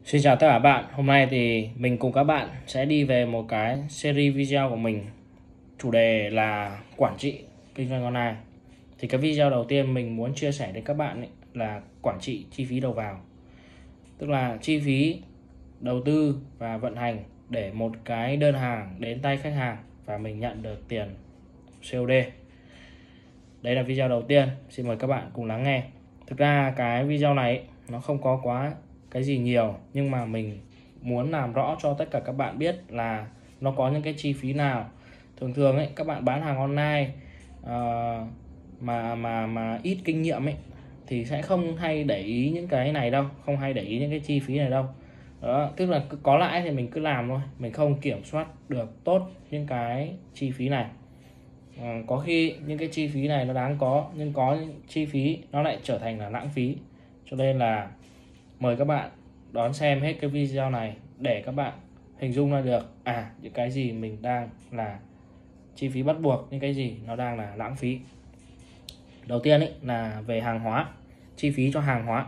Xin chào tất cả các bạn, hôm nay thì mình cùng các bạn sẽ đi về một cái series video của mình. Chủ đề là quản trị kinh doanh online. Thì cái video đầu tiên mình muốn chia sẻ đến các bạn ấy là quản trị chi phí đầu vào. Tức là chi phí đầu tư và vận hành để một cái đơn hàng đến tay khách hàng và mình nhận được tiền COD. Đây là video đầu tiên, xin mời các bạn cùng lắng nghe. Thực ra cái video này nó không có quá cái gì nhiều, nhưng mà mình muốn làm rõ cho tất cả các bạn biết là nó có những cái chi phí nào. Thường thường ấy, các bạn bán hàng online mà ít kinh nghiệm ấy thì sẽ không hay để ý những cái này đâu, không hay để ý những cái chi phí này đâu. Đó, tức là có lãi thì mình cứ làm thôi, mình không kiểm soát được tốt những cái chi phí này. Có khi những cái chi phí này nó đáng có, nhưng có những chi phí nó lại trở thành là lãng phí. Cho nên là mời các bạn đón xem hết cái video này để các bạn hình dung ra được những cái gì mình đang là chi phí bắt buộc, những cái gì nó đang là lãng phí. Đầu tiên ấy là về hàng hóa, chi phí cho hàng hóa.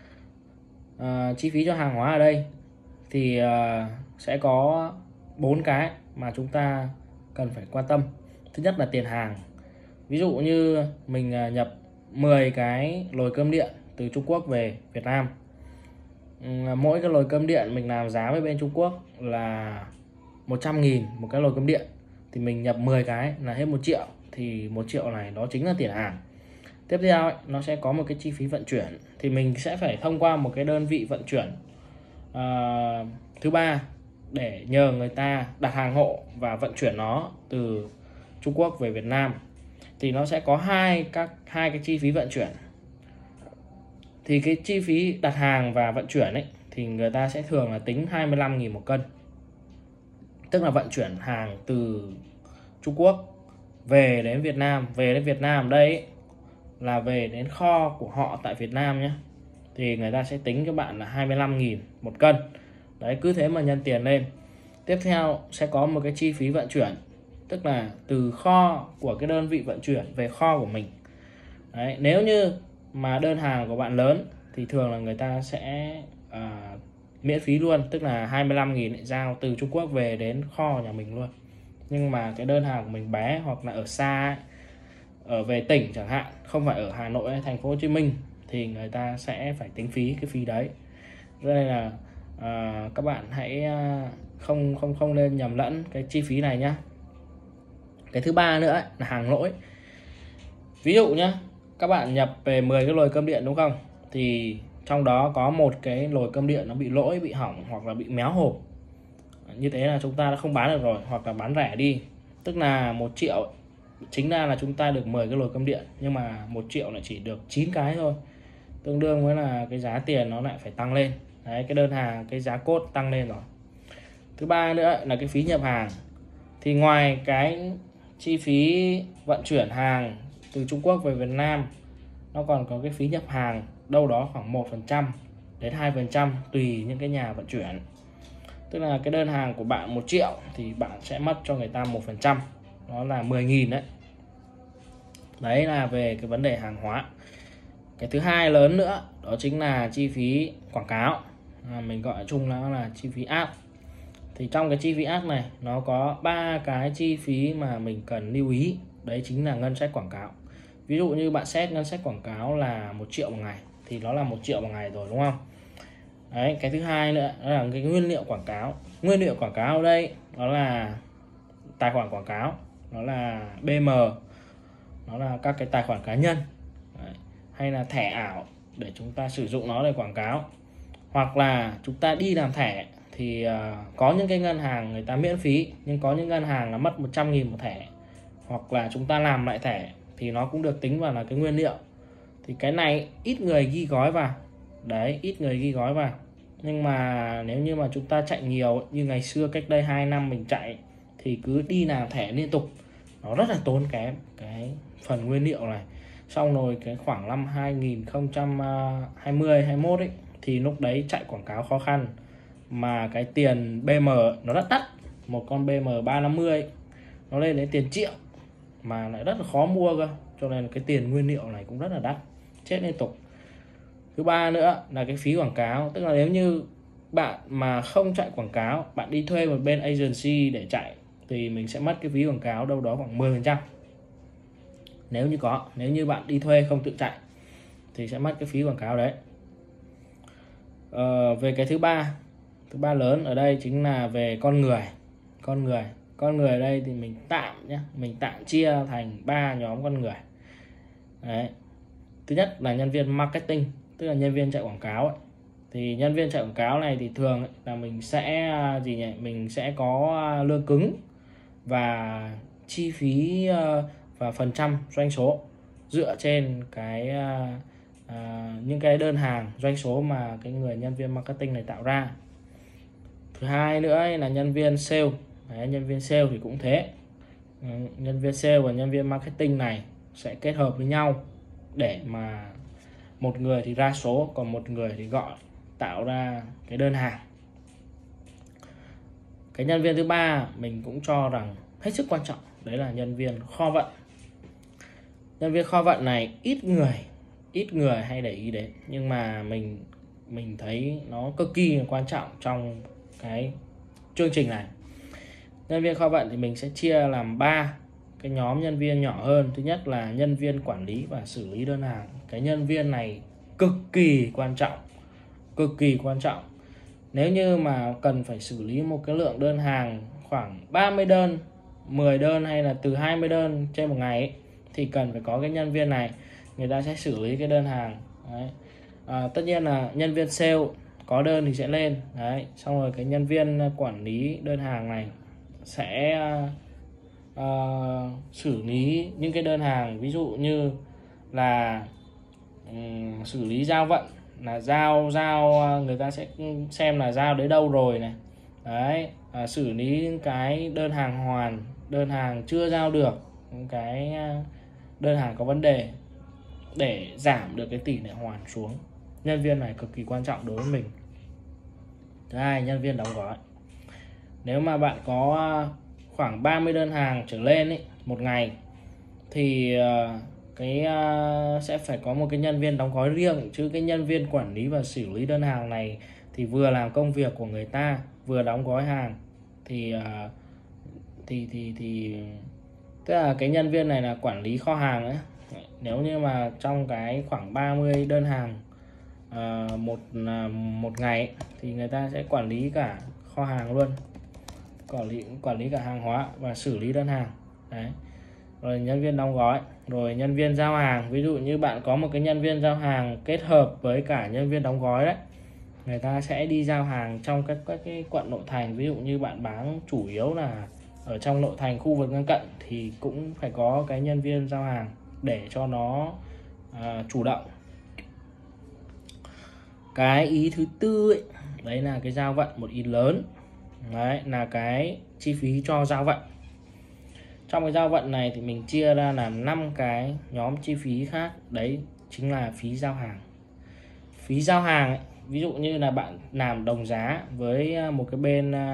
Chi phí cho hàng hóa ở đây thì sẽ có 4 cái mà chúng ta cần phải quan tâm. Thứ nhất là tiền hàng. Ví dụ như mình nhập 10 cái nồi cơm điện từ Trung Quốc về Việt Nam. Mỗi cái nồi cơm điện mình làm giá với bên Trung Quốc là 100.000 một cái nồi cơm điện, thì mình nhập 10 cái là hết 1 triệu, thì 1 triệu này đó chính là tiền hàng. Tiếp theo ấy, nó sẽ có một cái chi phí vận chuyển, thì mình sẽ phải thông qua một cái đơn vị vận chuyển thứ ba để nhờ người ta đặt hàng hộ và vận chuyển nó từ Trung Quốc về Việt Nam. Thì nó sẽ có hai cái chi phí vận chuyển. Thì cái chi phí đặt hàng và vận chuyển ấy thì người ta sẽ thường là tính 25.000 một cân. Tức là vận chuyển hàng từ Trung Quốc về đến Việt Nam. Về đến Việt Nam đây ấy, là về đến kho của họ tại Việt Nam nhé, thì người ta sẽ tính cho bạn là 25.000 một cân. Đấy, cứ thế mà nhân tiền lên. Tiếp theo sẽ có một cái chi phí vận chuyển, tức là từ kho của cái đơn vị vận chuyển về kho của mình. Đấy, nếu như mà đơn hàng của bạn lớn thì thường là người ta sẽ miễn phí luôn, tức là 25.000 giao từ Trung Quốc về đến kho nhà mình luôn. Nhưng mà cái đơn hàng của mình bé hoặc là ở xa ấy, ở về tỉnh chẳng hạn, không phải ở Hà Nội hay thành phố Hồ Chí Minh, thì người ta sẽ phải tính phí cái phí đấy. Cho nên là các bạn hãy không nên nhầm lẫn cái chi phí này nhá. Cái thứ ba nữa là hàng lỗi. Ví dụ nhá, các bạn nhập về 10 cái nồi cơm điện đúng không, thì trong đó có một cái nồi cơm điện nó bị lỗi, bị hỏng hoặc là bị méo hộp. Như thế là chúng ta đã không bán được rồi, hoặc là bán rẻ đi. Tức là 1 triệu chính ra là chúng ta được 10 cái nồi cơm điện, nhưng mà 1 triệu lại chỉ được 9 cái thôi, tương đương với là cái giá tiền nó lại phải tăng lên. Đấy, cái đơn hàng, cái giá cốt tăng lên rồi. Thứ ba nữa là cái phí nhập hàng. Thì ngoài cái chi phí vận chuyển hàng từ Trung Quốc về Việt Nam, nó còn có cái phí nhập hàng đâu đó khoảng 1% đến 2% tùy những cái nhà vận chuyển. Tức là cái đơn hàng của bạn 1 triệu thì bạn sẽ mất cho người ta 1%, đó là 10.000 đấy. Đấy là về cái vấn đề hàng hóa. Cái thứ hai lớn nữa đó chính là chi phí quảng cáo, mình gọi chung nó là chi phí ad. Thì trong cái chi phí ad này nó có 3 cái chi phí mà mình cần lưu ý. Đấy chính là ngân sách quảng cáo. Ví dụ như bạn set ngân sách quảng cáo là 1 triệu một ngày thì nó là 1 triệu một ngày rồi đúng không? Đấy, cái thứ hai nữa là cái nguyên liệu quảng cáo. Nguyên liệu quảng cáo ở đây đó là tài khoản quảng cáo, đó là BM, đó là các cái tài khoản cá nhân. Đấy, hay là thẻ ảo để chúng ta sử dụng nó để quảng cáo. Hoặc là chúng ta đi làm thẻ thì có những cái ngân hàng người ta miễn phí, nhưng có những ngân hàng là mất 100.000 một thẻ. Hoặc là chúng ta làm lại thẻ thì nó cũng được tính vào là cái nguyên liệu. Thì cái này ít người ghi gói vào. Đấy, ít người ghi gói vào. Nhưng mà nếu như mà chúng ta chạy nhiều như ngày xưa cách đây 2 năm mình chạy, thì cứ đi làm thẻ liên tục, nó rất là tốn kém cái phần nguyên liệu này. Xong rồi cái khoảng năm 2020 21 ấy, thì lúc đấy chạy quảng cáo khó khăn, mà cái tiền BM nó rất đắt. Một con BM 350 ấy, nó lên đến tiền triệu mà lại rất là khó mua cơ, cho nên cái tiền nguyên liệu này cũng rất là đắt, chết liên tục. Thứ ba nữa là cái phí quảng cáo, tức là nếu như bạn mà không chạy quảng cáo, bạn đi thuê một bên agency để chạy thì mình sẽ mất cái phí quảng cáo đâu đó khoảng 10%. Nếu như bạn đi thuê không tự chạy thì sẽ mất cái phí quảng cáo đấy. Về cái thứ ba lớn ở đây chính là về con người ở đây thì mình tạm chia thành 3 nhóm con người đấy. Thứ nhất là nhân viên marketing, tức là nhân viên chạy quảng cáo ấy. Thì nhân viên chạy quảng cáo này thì thường ấy, là mình sẽ có lương cứng và chi phí và phần trăm doanh số dựa trên những cái đơn hàng doanh số mà cái người nhân viên marketing này tạo ra. Thứ hai nữa là nhân viên sale. Đấy, nhân viên sale thì cũng thế. Nhân viên sale và nhân viên marketing này sẽ kết hợp với nhau để mà một người thì ra số, còn một người thì gọi, tạo ra cái đơn hàng. Cái nhân viên thứ ba mình cũng cho rằng hết sức quan trọng, đấy là nhân viên kho vận. Nhân viên kho vận này ít người hay để ý đến, nhưng mà mình thấy nó cực kỳ quan trọng trong cái chương trình này. Nhân viên kho vận thì mình sẽ chia làm 3 cái nhóm nhân viên nhỏ hơn. Thứ nhất là nhân viên quản lý và xử lý đơn hàng. Cái nhân viên này cực kỳ quan trọng. Nếu như mà cần phải xử lý một cái lượng đơn hàng khoảng 30 đơn, 10 đơn hay là từ 20 đơn trên một ngày ấy, thì cần phải có cái nhân viên này, người ta sẽ xử lý cái đơn hàng đấy. Tất nhiên là nhân viên sale có đơn thì sẽ lên đấy, xong rồi cái nhân viên quản lý đơn hàng này sẽ xử lý những cái đơn hàng, ví dụ như là xử lý giao vận, là giao người ta sẽ xem là giao đến đâu rồi này đấy. Xử lý những cái đơn hàng hoàn, đơn hàng chưa giao được, những cái đơn hàng có vấn đề để giảm được cái tỷ lệ hoàn xuống. Nhân viên này cực kỳ quan trọng đối với mình. Thứ hai, nhân viên đóng gói. Nếu mà bạn có khoảng 30 đơn hàng trở lên ấy, một ngày thì sẽ phải có một cái nhân viên đóng gói riêng, chứ cái nhân viên quản lý và xử lý đơn hàng này thì vừa làm công việc của người ta vừa đóng gói hàng thì tức là cái nhân viên này là quản lý kho hàng ấy. Nếu như mà trong cái khoảng 30 đơn hàng một ngày ấy, thì người ta sẽ quản lý cả kho hàng luôn, quản lý cả hàng hóa và xử lý đơn hàng đấy. Rồi nhân viên đóng gói, rồi nhân viên giao hàng. Ví dụ như bạn có một cái nhân viên giao hàng kết hợp với cả nhân viên đóng gói đấy, người ta sẽ đi giao hàng trong các cái quận nội thành. Ví dụ như bạn bán chủ yếu là ở trong nội thành, khu vực lân cận, thì cũng phải có cái nhân viên giao hàng để cho nó chủ động. Cái ý thứ tư ấy, đấy là cái giao vận, một ý lớn đấy là cái chi phí cho giao vận. Trong cái giao vận này thì mình chia ra làm 5 cái nhóm chi phí khác, đấy chính là phí giao hàng. Phí giao hàng ấy, ví dụ như là bạn làm đồng giá với một cái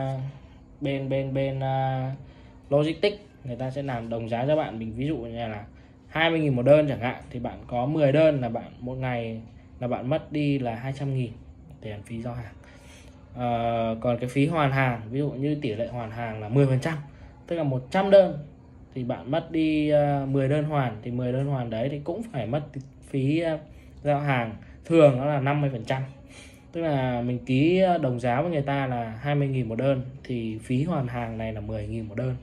bên logistics, người ta sẽ làm đồng giá cho bạn. Mình ví dụ như là 20.000 một đơn chẳng hạn, thì bạn có 10 đơn là bạn một ngày là bạn mất đi là 200.000 tiền phí giao hàng. Còn cái phí hoàn hàng, ví dụ như tỷ lệ hoàn hàng là 10%, tức là 100 đơn thì bạn mất đi 10 đơn hoàn, thì 10 đơn hoàn đấy thì cũng phải mất phí giao hàng, thường nó là 50%. Tức là mình ký đồng giá với người ta là 20.000 một đơn thì phí hoàn hàng này là 10.000 một đơn.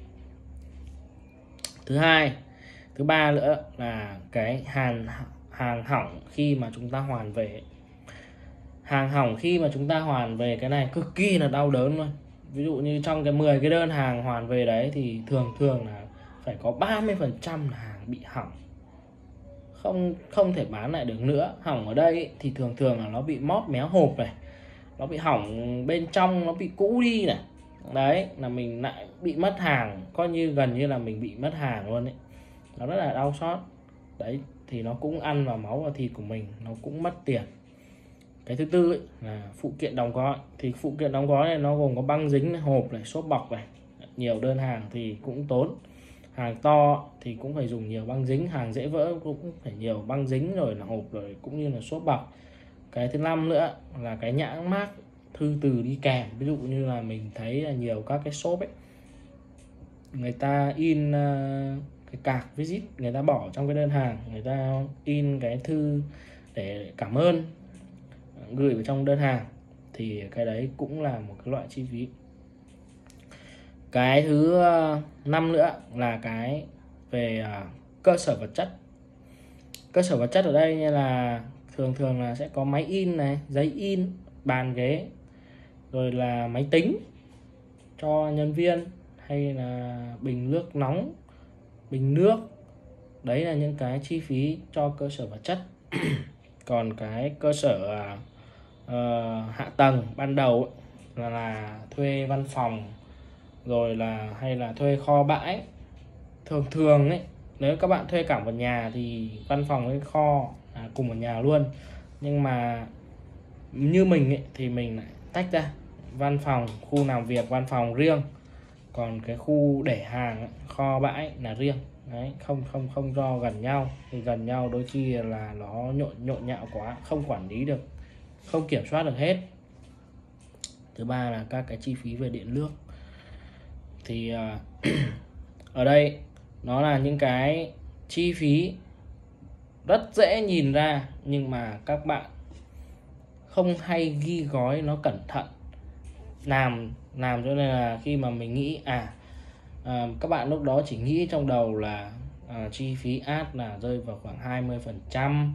Thứ ba nữa là cái hàng hỏng khi mà chúng ta hoàn về. Hàng hỏng khi mà chúng ta hoàn về, cái này cực kỳ là đau đớn luôn. Ví dụ như trong cái 10 cái đơn hàng hoàn về đấy thì thường là phải có 30% là hàng bị hỏng, không thể bán lại được nữa. Hỏng ở đây thì thường là nó bị móp méo hộp này, nó bị hỏng bên trong, nó bị cũ đi này, đấy là mình lại bị mất hàng, coi như gần như là mình bị mất hàng luôn đấy. Nó rất là đau xót đấy, thì nó cũng ăn vào máu và thịt của mình, nó cũng mất tiền. Cái thứ tư ấy là phụ kiện đóng gói. Thì phụ kiện đóng gói này nó gồm có băng dính này, hộp này, xốp bọc này. Nhiều đơn hàng thì cũng tốn. Hàng to thì cũng phải dùng nhiều băng dính, hàng dễ vỡ cũng phải nhiều băng dính, rồi là hộp, rồi cũng như là xốp bọc. Cái thứ năm nữa là cái nhãn mác thư từ đi kèm. Ví dụ như là mình thấy là nhiều các cái shop ấy, người ta in cái card visit, người ta bỏ trong cái đơn hàng, người ta in cái thư để cảm ơn gửi vào trong đơn hàng, thì cái đấy cũng là một cái loại chi phí. Cái thứ 5 nữa là cái về cơ sở vật chất. Cơ sở vật chất ở đây như là thường là sẽ có máy in này, giấy in, bàn ghế, rồi là máy tính cho nhân viên, hay là bình nước nóng, bình nước. Đấy là những cái chi phí cho cơ sở vật chất. Còn cái cơ sở hạ tầng ban đầu là thuê văn phòng, rồi là hay là thuê kho bãi. Thường ấy, nếu các bạn thuê cả một nhà thì văn phòng với kho cùng một nhà luôn. Nhưng mà như mình ấy, thì mình lại tách ra, văn phòng, khu làm việc văn phòng riêng, còn cái khu để hàng, kho bãi là riêng. Đấy, không do gần nhau, thì gần nhau đôi khi là nó nhộn nhạo quá, không quản lý được, không kiểm soát được hết. Thứ ba là các cái chi phí về điện nước. Thì ở đây nó là những cái chi phí rất dễ nhìn ra, nhưng mà các bạn không hay ghi gói nó cẩn thận, làm cho nên là khi mà mình nghĩ các bạn lúc đó chỉ nghĩ trong đầu là chi phí ad là rơi vào khoảng 20%,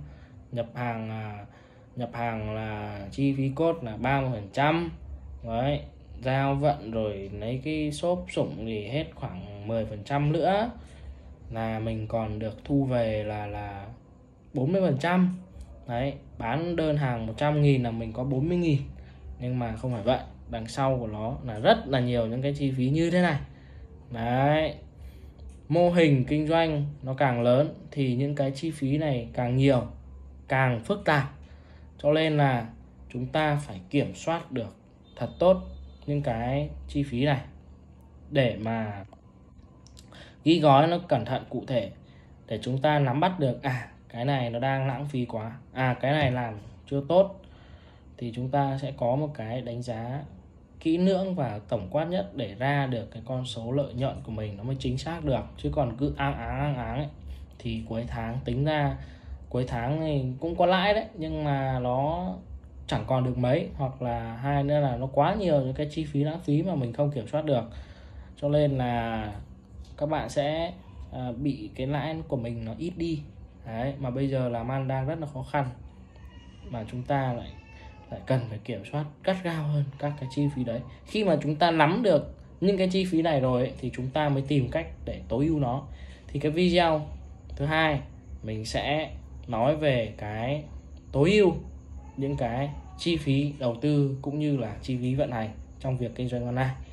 nhập hàng là chi phí code là 30%, đấy, giao vận rồi lấy cái shop sủng thì hết khoảng 10% nữa, là mình còn được thu về là 40%. Đấy, bán đơn hàng 100.000 là mình có 40.000. Nhưng mà không phải vậy, đằng sau của nó là rất là nhiều những cái chi phí như thế này. Đấy, mô hình kinh doanh nó càng lớn thì những cái chi phí này càng nhiều, càng phức tạp. Cho nên là chúng ta phải kiểm soát được thật tốt những cái chi phí này để mà ghi gói nó cẩn thận cụ thể, để chúng ta nắm bắt được cái này nó đang lãng phí quá, cái này làm chưa tốt, thì chúng ta sẽ có một cái đánh giá kỹ lưỡng và tổng quát nhất để ra được cái con số lợi nhuận của mình nó mới chính xác được. Chứ còn cứ áng ấy, thì cuối tháng tính ra cuối tháng thì cũng có lãi đấy, nhưng mà nó chẳng còn được mấy, hoặc là hai nữa là nó quá nhiều những cái chi phí lãng phí mà mình không kiểm soát được. Cho nên là các bạn sẽ bị cái lãi của mình nó ít đi. Đấy, mà bây giờ làm ăn đang rất là khó khăn, mà chúng ta lại cần phải kiểm soát gắt gao hơn các cái chi phí đấy. Khi mà chúng ta nắm được những cái chi phí này rồi ấy, thì chúng ta mới tìm cách để tối ưu nó. Thì cái video thứ hai mình sẽ nói về cái tối ưu những cái chi phí đầu tư cũng như là chi phí vận hành trong việc kinh doanh online.